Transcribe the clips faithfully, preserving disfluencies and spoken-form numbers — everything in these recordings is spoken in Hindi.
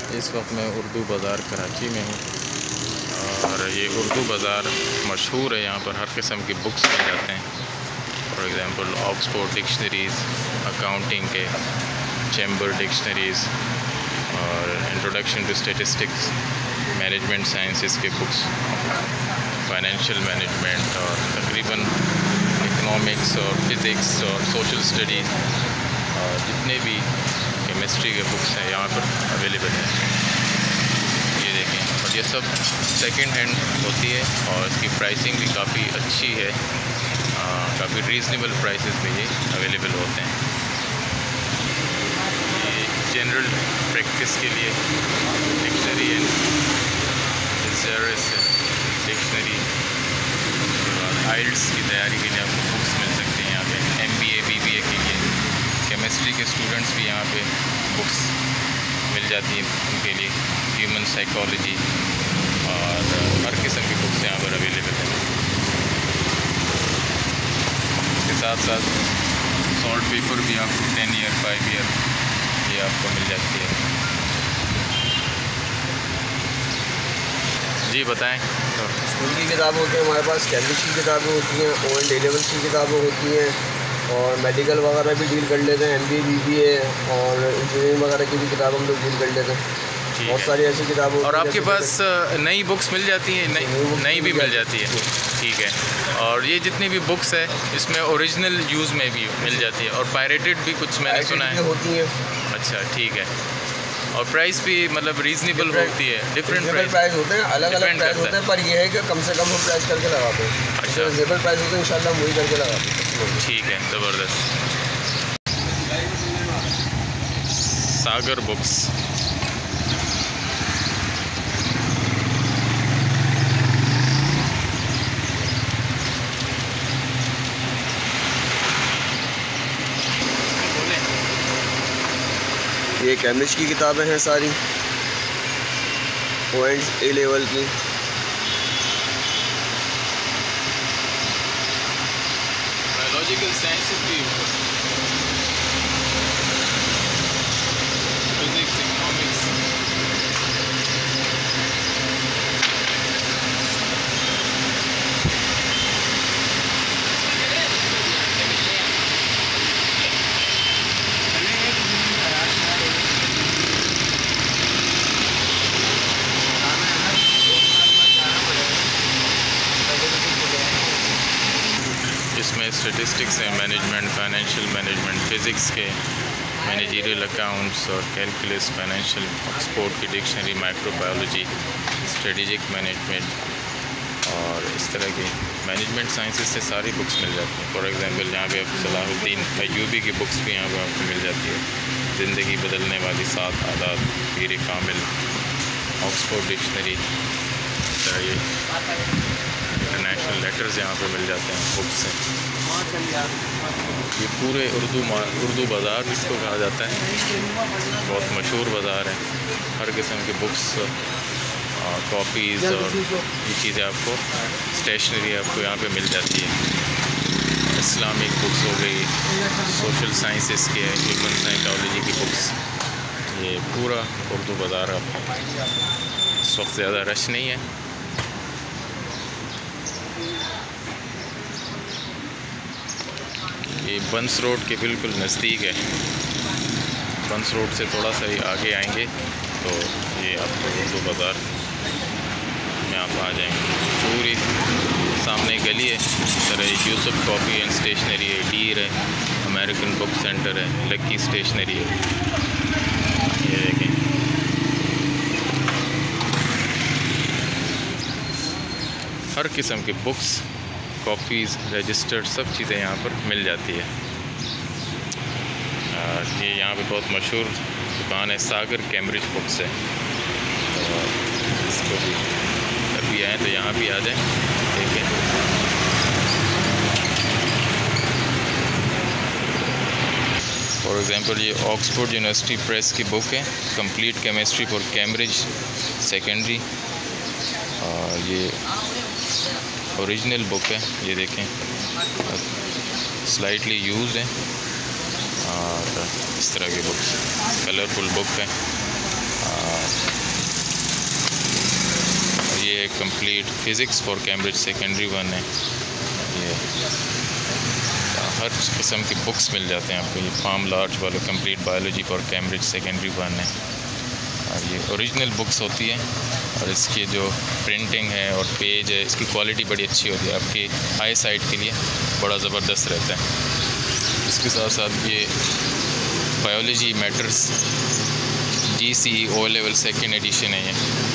इस वक्त मैं उर्दू बाज़ार कराची में हूँ और ये उर्दू बाज़ार मशहूर है। यहाँ पर हर किस्म की बुक्स मिल जाते हैं। For example Oxford dictionaries, accounting के चैम्बर डिक्शनरीज़ और introduction to statistics, management sciences के बुक्स, फाइनेंशियल मैनेजमेंट और तकरीबन इकोनॉमिक्स और फिज़िक्स और सोशल स्टडीज़ और जितने भी केमिस्ट्री के बुक्स हैं यहाँ पर अवेलेबल हैं। ये देखें, और ये सब सेकंड हैंड होती है और इसकी प्राइसिंग भी काफ़ी अच्छी है, काफ़ी रीज़नेबल प्राइसेस पे ये अवेलेबल होते हैं। ये जनरल प्रैक्टिस के लिए डिक्शनरी एंड डिक्शनरी, आइल्स की तैयारी के लिए आपको बुक्स मिल सकते हैं यहाँ पे। M B A B B A के लिए केमिस्ट्री के स्टूडेंट्स भी यहाँ पे बुक्स मिल जाती हैं उनके लिए। ह्यूमन साइकोलॉजी और हर किस्म की बुक्स यहाँ पर अवेलेबल हैं। इसके साथ साथ सॉल्ट पेपर भी आपको टेन ईयर फाइव ईयर ये आपको मिल जाती है। जी बताएं। तो स्कूल की किताबें होती हैं हमारे पास, कैम्ब्रिज की किताबें होती हैं, ओ एंड ए लेवल्स की किताबें होती हैं और मेडिकल वगैरह भी डील कर लेते हैं, M B A B B A और इंजीनियरिंग वगैरह की भी किताब हम लोग डील कर लेते हैं। बहुत सारी ऐसी किताबें। और आपके पास नई बुक्स मिल जाती हैं? नई नई भी मिल जाती है, ठीक है। और ये जितनी भी बुक्स है इसमें ओरिजिनल यूज़ में भी मिल जाती है और पायरेटेड भी कुछ मैंने सुना है होती हैं। अच्छा, ठीक है। और प्राइस भी मतलब रीज़नेबल होती है? डिफरेंट प्राइस होते हैं, अलग अलग प्राइस होते हैं, पर ये है कि कम से कम हम प्राइस करके लगाते हैं। अच्छा, रीजनेबल प्राइस होते हैं, इंशाल्लाह हम वही करके लगाते हैं। ठीक है, ज़बरदस्त। सागर बुक्स, ये कैम्ब्रिज की किताबें हैं सारी, ओ एंड ए लेवल की। बायोलॉजिकल साइंसेस भी, फिजिक्स, इकोनॉमिक्स। इसमें स्टैटिस्टिक्स हैं, मैनेजमेंट, फाइनेंशियल मैनेजमेंट, फ़िज़िक्स के मैनेजरियल अकाउंट्स और कैलकुलस, फाइनेंशियल, ऑक्सफोर्ड की डिक्शनरी, माइक्रोबायोलॉजी, स्ट्रेटेजिक मैनेजमेंट और इस तरह की मैनेजमेंट साइंसेस से सारी बुक्स मिल जाती हैं। फॉर एग्ज़ाम्पल यहाँ पे सलाहुद्दीन अय्यूबी की बुक्स भी यहाँ पर आपको मिल जाती है। ज़िंदगी बदलने वाली सात आदात, पीर कामिल, ऑक्सफोर्ड डिक्शनरी, ये इंटरनेशनल लेटर्स यहाँ पे मिल जाते हैं बुक्स से। ये पूरे उर्दू उर्दू बाज़ार जिसको कहा जाता है, बहुत मशहूर बाज़ार है। हर किस्म की बुक्स, कॉपीज़ और ये चीज़ें आपको, स्टेशनरी आपको यहाँ पे मिल जाती है। इस्लामिक बुक्स हो गई, सोशल साइंसेस के, ह्यूमन साइकोलॉजी की बुक्स, ये पूरा उर्दू बाज़ार आपको इस वक्त ज़्यादा रश नहीं है। ये बंस रोड के बिल्कुल नज़दीक है। बंस रोड से थोड़ा सा ही आगे आएंगे तो ये आपको उर्दू बाज़ार में आप आ जाएंगे। पूरी सामने गली है, sir Yusuf coffee and stationery है, डीर है, अमेरिकन बुक सेंटर है, लक्की स्टेशनरी है। ये देखें, हर किस्म के बुक्स, कॉपीज़, रजिस्टर्ड, सब चीज़ें यहाँ पर मिल जाती है। ये यहाँ पे बहुत मशहूर दुकान है, सागर कैम्ब्रिज बुक्स है। तो इसको भी कभी आए तो यहाँ भी आ जाएं, देखें। फॉर एग्ज़ाम्पल ये ऑक्सफोर्ड यूनिवर्सिटी प्रेस की बुक है, complete chemistry for Cambridge secondary, और ये ओरिजिनल बुक है। ये देखें, स्लाइटली यूज़ है और इस तरह की बुक्स, कलरफुल बुक है। Complete physics for Cambridge secondary one है। ये हर किस्म की बुक्स मिल जाते हैं आपको। ये फार्म लार्ज वाले complete biology for Cambridge secondary one है। और ये ओरिजिनल बुक्स होती हैं और इसकी जो प्रिंटिंग है और पेज है इसकी क्वालिटी बड़ी अच्छी होती है, आपकी आई साइट के लिए बड़ा ज़बरदस्त रहता है। इसके साथ साथ ये biology matters G C O level second edition है ये।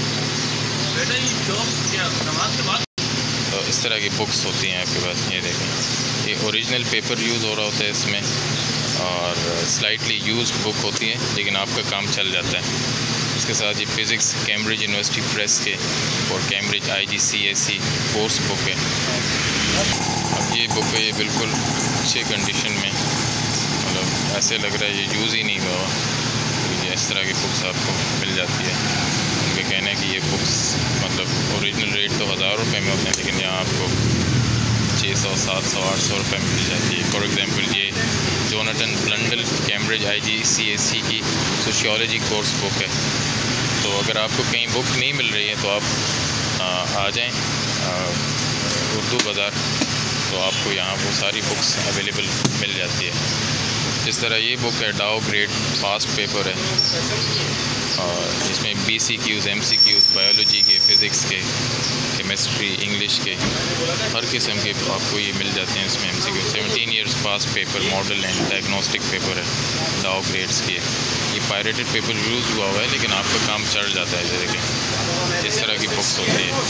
तो इस तरह की बुक्स होती हैं आपके पास। ये देखें, ये ओरिजिनल पेपर यूज़ हो रहा होता है इसमें और स्लाइटली यूज्ड बुक होती है, लेकिन आपका काम चल जाता है। इसके साथ ये फिज़िक्स कैम्ब्रिज यूनिवर्सिटी प्रेस के और Cambridge I G C S E course book है। अब ये बुक है, ये बिल्कुल अच्छे कंडीशन में, मतलब ऐसे लग रहा है ये यूज़ ही नहीं हुआ। तो ये इस तरह की बुक्स आपको मिल जाती है। उनके कहना है कि ये बुक्स मतलब ओरिजिनल रेट तो हज़ार रुपये में होते हैं, लेकिन यहाँ आपको छः सौ सात सौ आठ सौ रुपये में मिल जाती है। फॉर एग्ज़ाम्पल ये Jonathan Blundell Cambridge I G C S E की सोशियोलॉजी कोर्स बुक है। तो अगर आपको कहीं बुक नहीं मिल रही है तो आप आ, आ जाएं उर्दू बाज़ार, तो आपको यहाँ वो सारी बुक्स अवेलेबल मिल जाती है। जिस तरह ये बुक है डाओ ग्रेड फास्ट पेपर है और इसमें B C Qs M C Qs biology के, फ़िज़िक्स के, केमिस्ट्री, इंग्लिश के हर किस्म के आपको ये मिल जाते हैं। इसमें M C Q seventeen years past paper model and diagnostic paper है डाओ ग्रेड्स की। ये पायरेटेड पेपर यूज़ हुआ हुआ है, लेकिन आपका काम चल जाता है। जैसे कि इस तरह की बुक्स होती है।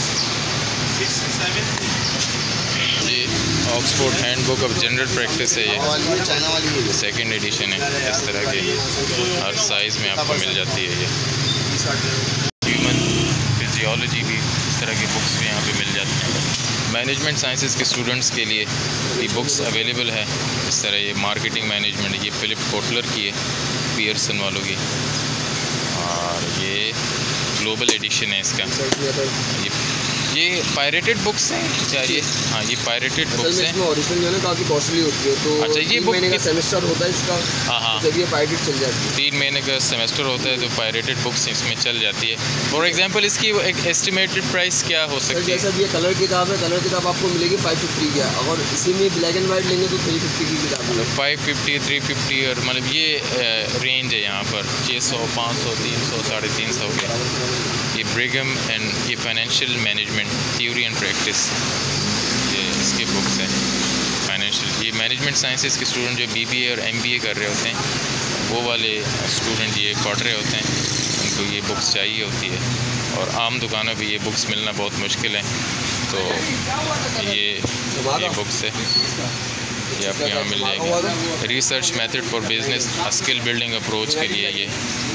ये Oxford handbook of general practice है, ये सेकेंड एडिशन है। इस तरह के हर साइज़ में आपको मिल जाती है। ये ह्यूमन फिजियोलॉजी भी इस तरह की बुक्स भी यहाँ पे मिल जाती हैं। मैनेजमेंट साइंसेस के स्टूडेंट्स के लिए ये बुक्स अवेलेबल है। इस तरह ये मार्केटिंग मैनेजमेंट, ये फिलिप कोटलर की है, पियर्सन वालों की, और ये ग्लोबल एडिशन है इसका। ये ये पायरेटेड बुक्स हैं क्या ये? हाँ, ये पायरेटेड बुक्स हैं। इसमें ओरिजिनल जो है काफ़ी कॉस्टली होती है, तो अच्छा, ये बुक महीने का सेमेस्टर होता है इसका। हाँ हाँ, जब ये पायरेटेड चल जाती है, तीन महीने का सेमेस्टर होता है, तो पायरेटेड बुक्स इसमें चल जाती है। फॉर एग्जांपल इसकी एक एस्टिमेटेड प्राइस क्या हो सकती है? जैसा ये कलर किताब है, कलर किताब आपको मिलेगी फाइव फिफ्टी की। अगर इसी में ब्लैक एंड वाइट लेंगे तो थ्री फिफ्टी की किताब है। फाइव फिफ्टी थ्री फिफ्टी और मतलब ये रेंज है यहाँ पर। छः सौ पाँच सौ तीन सौ साढ़े तीन सौ के। ये ब्रिगम एंड ये financial management theory and practice, ये इसके बुक्स हैं। फाइनेंशियल ये मैनेजमेंट साइंसेस के स्टूडेंट जो बी बी ए और एम बी ए कर रहे होते हैं, वो वाले स्टूडेंट ये पढ़ रहे होते हैं, उनको ये बुक्स चाहिए होती है। और आम दुकानों पे ये बुक्स मिलना बहुत मुश्किल है, तो ये ये बुक्स है, ये आपको यहाँ मिल जाएगी। Research method for business, skill building approach के लिए ये।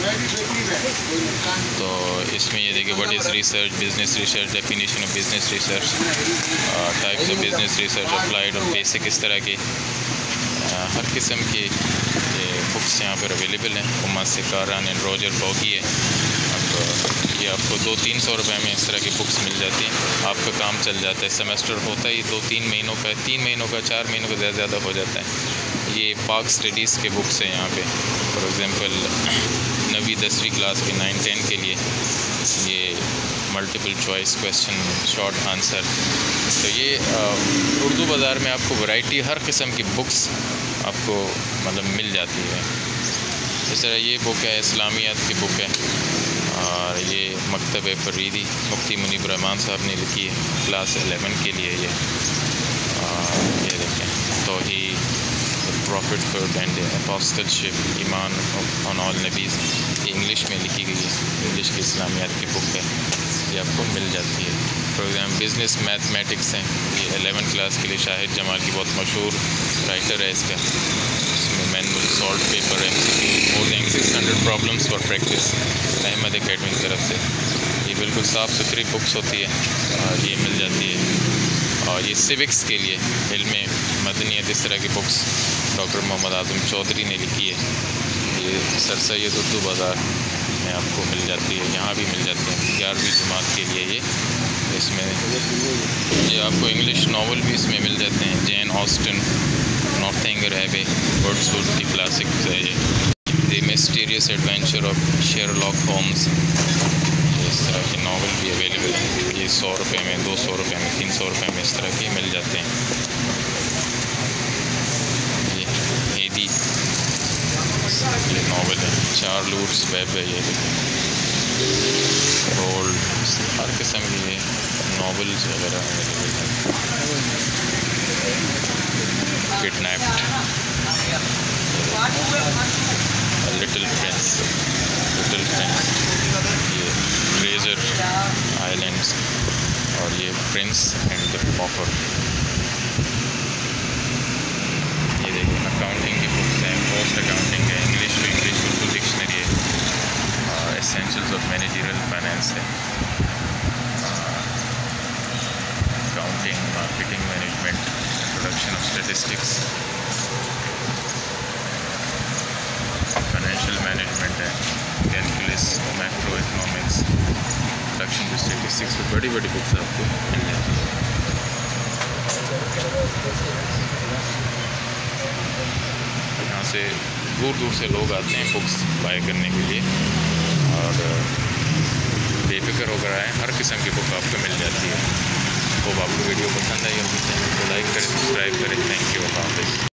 तो इसमें ये देखिए, what is research, business research, definition of business research, types of business research, applied और बेसिक, इस तरह की हर किस्म की ये बुक्स यहाँ पर अवेलेबल हैं। Uma Sekaran and Roger Bougie है। अब ये आपको दो तीन सौ रुपये में इस तरह की बुक्स मिल जाती हैं, आपका काम चल जाता है। सेमेस्टर होता ही दो तीन महीनों का, तीन महीनों का, चार महीनों का ज़्यादा ज़्यादा हो जाता है। ये पाक स्टडीज़ के बुक्स हैं यहाँ पे। फॉर एग्ज़ाम्पल नवी दसवीं क्लास के नाइन टेन के लिए ये multiple choice question, short answer. तो ये उर्दू बाज़ार में आपको वैरायटी हर किस्म की बुक्स आपको मतलब मिल जाती है। इस तरह ये बुक है, इस्लामियात की बुक है, और ये मकतब फरीदी मुफ्ती मुनीब रहमान साहब ने लिखी है, क्लास एलेवन के लिए ये। ये देखें, तौहीद, प्रॉफिटहुड एंड अपोस्टलशिप, ईमान ऑन ऑल नबीज़, ये इंग्लिश में लिखी गई है। इंग्लिश की इस्लामियात की बुक है, ये आपको मिल जाती है। फॉर एग्जाम्पल बिज़नेस मैथमेटिक्स हैं, ये एलेवन क्लास के लिए शाहिद जमाल की बहुत मशहूर राइटर है इसका। इसमें मैनुअल सॉल्ट पेपर है, more than six hundred problems for practice, Ahmad academy की तरफ से। ये बिल्कुल साफ़ सुथरी बुक्स होती है और ये मिल जाती है। और ये सिविक्स के लिए इल्म मदनियत, इस तरह की बुक्स डॉक्टर मोहम्मद आज़म चौधरी ने लिखी है। ये सर सैयद उर्दू बाज़ार में आपको मिल जाती है, यहाँ भी मिल जाती है ग्यारहवीं जमात के लिए। ये इसमें ये आपको इंग्लिश नावल भी इसमें मिल जाते हैं। जैन ऑस्टन, नॉर्थएंगर एबे, वर्ड्सवर्थ की क्लासिक है ये। The mysterious adventure of Sherlock Holmes, इस तरह के नावल भी अवेलेबल हैं। ये ये सौ रुपये में, दो सौ रुपये में, तीन सौ रुपये में इस तरह के मिल जाते हैं। ये हेदी ये नावल है, चार्ल्स वेब है, ये रोल्ड, हर किस्म की ये नावल्स वगैरह अवेलेबल हैं। Kidnapped, little prince, little prince, ये ट्रेजर आइलैंड्स, और ये प्रिंस एंड द पॉपर। ये देखिए अकाउंटिंग की बुक्स हैं, पोस्ट अकाउंटिंग है, English to English Urdu dictionary है, एसेंशियल्स ऑफ मैनेजरियल फाइनेंस है, accounting, marketing management, production of statistics, financial management है, calculus, macro economics, production of statistics, बड़ी बड़ी बुक्स आपको मिल जाती है। यहाँ से दूर दूर से लोग आते हैं बुक्स बाय करने के लिए, और बेफिक्र होकर आए, हर किस्म की बुक आपको मिल जाती है। होप आपको वीडियो पसंद आई होगी। चैनल को लाइक करें, सब्सक्राइब करें। Thank you. अल्लाह हाफ़िज़।